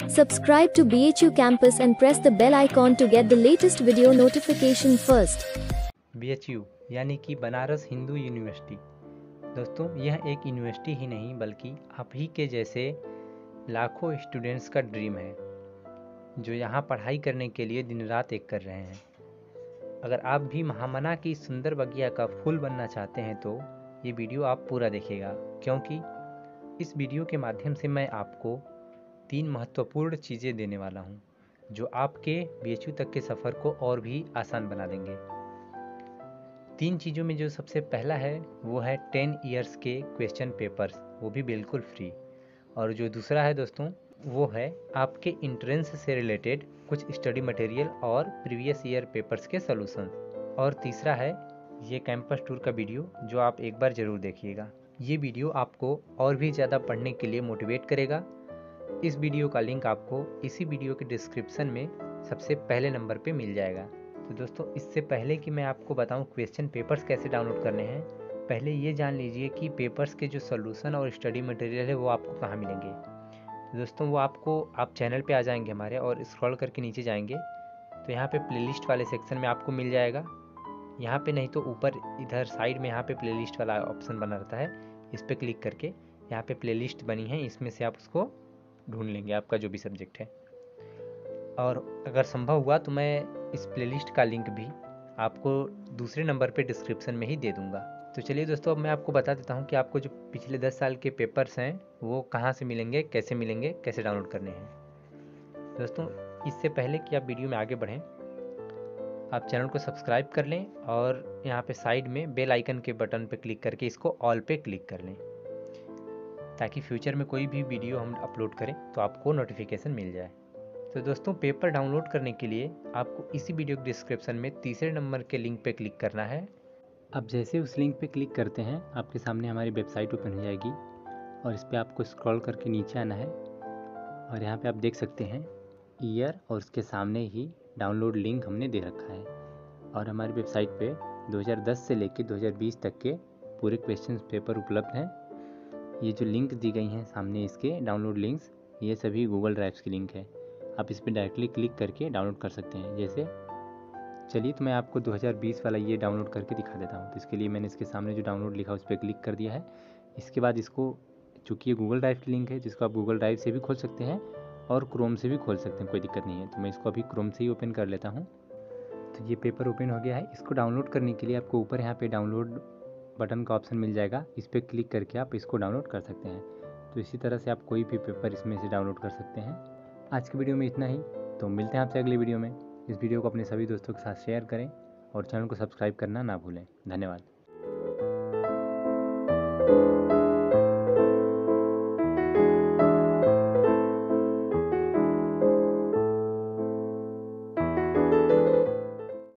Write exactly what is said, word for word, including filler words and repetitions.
Subscribe to B H U Campus and press the bell icon to get the latest video notification first. B H U यानी कि Banaras Hindu university. दोस्तों, यह एक university ही नहीं बल्कि आप ही के जैसे लाखों स्टूडेंट्स का ड्रीम है जो यहाँ पढ़ाई करने के लिए दिन रात एक कर रहे हैं। अगर आप भी महामना की सुंदर बगिया का फूल बनना चाहते हैं तो ये वीडियो आप पूरा देखिएगा, क्योंकि इस वीडियो के माध्यम से मैं आपको तीन महत्वपूर्ण चीज़ें देने वाला हूँ जो आपके बी एच यू तक के सफ़र को और भी आसान बना देंगे। तीन चीज़ों में जो सबसे पहला है वो है टेन इयर्स के क्वेश्चन पेपर्स, वो भी बिल्कुल फ्री। और जो दूसरा है दोस्तों वो है आपके इंट्रेंस से रिलेटेड कुछ स्टडी मटेरियल और प्रीवियस ईयर पेपर्स के सॉल्यूशन। और तीसरा है ये कैंपस टूर का वीडियो जो आप एक बार ज़रूर देखिएगा। ये वीडियो आपको और भी ज़्यादा पढ़ने के लिए मोटिवेट करेगा। इस वीडियो का लिंक आपको इसी वीडियो के डिस्क्रिप्शन में सबसे पहले नंबर पे मिल जाएगा। तो दोस्तों, इससे पहले कि मैं आपको बताऊं क्वेश्चन पेपर्स कैसे डाउनलोड करने हैं, पहले ये जान लीजिए कि पेपर्स के जो सॉल्यूशन और स्टडी मटेरियल है वो आपको कहाँ मिलेंगे। तो दोस्तों, वो आपको आप चैनल पे आ जाएंगे हमारे और स्क्रॉल करके नीचे जाएंगे तो यहाँ पे प्लेलिस्ट वाले सेक्शन में आपको मिल जाएगा। यहाँ पे नहीं तो ऊपर इधर साइड में यहाँ पे प्लेलिस्ट वाला ऑप्शन बना रहता है, इस पर क्लिक करके यहाँ पे प्लेलिस्ट बनी है, इसमें से आप उसको ढूंढ लेंगे आपका जो भी सब्जेक्ट है। और अगर संभव हुआ तो मैं इस प्लेलिस्ट का लिंक भी आपको दूसरे नंबर पे डिस्क्रिप्शन में ही दे दूंगा। तो चलिए दोस्तों, अब मैं आपको बता देता हूँ कि आपको जो पिछले दस साल के पेपर्स हैं वो कहाँ से मिलेंगे, कैसे मिलेंगे, कैसे डाउनलोड करने हैं। दोस्तों, इससे पहले कि आप वीडियो में आगे बढ़ें, आप चैनल को सब्सक्राइब कर लें और यहाँ पे साइड में बेल आइकन के बटन पे क्लिक करके इसको ऑल पे क्लिक कर लें, ताकि फ्यूचर में कोई भी वीडियो हम अपलोड करें तो आपको नोटिफिकेशन मिल जाए। तो दोस्तों, पेपर डाउनलोड करने के लिए आपको इसी वीडियो के डिस्क्रिप्शन में तीसरे नंबर के लिंक पे क्लिक करना है। अब जैसे उस लिंक पे क्लिक करते हैं आपके सामने हमारी वेबसाइट ओपन हो जाएगी और इस पर आपको स्क्रॉल करके नीचे आना है और यहाँ पे आप देख सकते हैं ईयर और उसके सामने ही डाउनलोड लिंक हमने दे रखा है। और हमारी वेबसाइट पे दो हज़ार दस से लेकर दो हज़ार बीस तक के पूरे क्वेश्चन पेपर उपलब्ध हैं। ये जो लिंक दी गई हैं सामने इसके डाउनलोड लिंक्स, ये सभी गूगल ड्राइव्स की लिंक है। आप इस पर डायरेक्टली क्लिक करके डाउनलोड कर सकते हैं। जैसे चलिए तो मैं आपको दो हज़ार बीस वाला ये डाउनलोड करके दिखा देता हूँ। तो इसके लिए मैंने इसके सामने जो डाउनलोड लिखा उस पर क्लिक कर दिया है। इसके बाद इसको, चूँकि ये गूगल ड्राइव की लिंक है जिसको आप गूगल ड्राइव से भी खोल सकते हैं और क्रोम से भी खोल सकते हैं, कोई दिक्कत नहीं है। तो मैं इसको अभी क्रोम से ही ओपन कर लेता हूँ। तो ये पेपर ओपन हो गया है। इसको डाउनलोड करने के लिए आपको ऊपर यहाँ पे डाउनलोड बटन का ऑप्शन मिल जाएगा, इस पर क्लिक करके आप इसको डाउनलोड कर सकते हैं। तो इसी तरह से आप कोई भी पेपर इसमें से डाउनलोड कर सकते हैं। आज की वीडियो में इतना ही, तो मिलते हैं आपसे अगली वीडियो में। इस वीडियो को अपने सभी दोस्तों के साथ शेयर करें और चैनल को सब्सक्राइब करना ना भूलें। धन्यवाद।